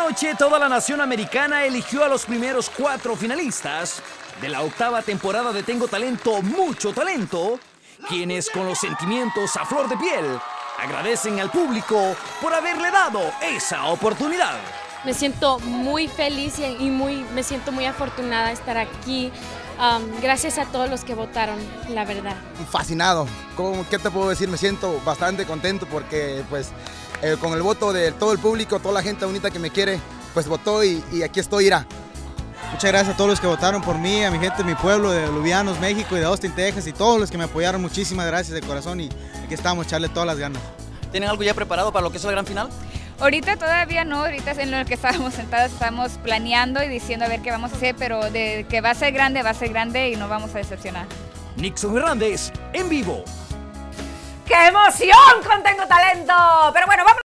Anoche toda la nación americana eligió a los primeros 4 finalistas de la 8ª temporada de Tengo Talento, Mucho Talento, quienes con los sentimientos a flor de piel agradecen al público por haberle dado esa oportunidad. Me siento muy feliz y me siento muy afortunada de estar aquí. Gracias a todos los que votaron, la verdad. Fascinado. ¿Qué te puedo decir? Me siento bastante contento porque pues con el voto de todo el público, toda la gente bonita que me quiere, pues votó y aquí estoy, irá. Muchas gracias a todos los que votaron por mí, a mi gente de mi pueblo, de Lubianos, México y de Austin, Texas, y todos los que me apoyaron. Muchísimas gracias de corazón y aquí estamos, echarle todas las ganas. ¿Tienen algo ya preparado para lo que es la gran final? Ahorita todavía no, ahorita es en lo que estábamos sentados, estamos planeando y diciendo a ver qué vamos a hacer, pero de que va a ser grande y no vamos a decepcionar. Nixon Hernández, en vivo. ¡Qué emoción con Tengo Talento! Pero bueno, vamos.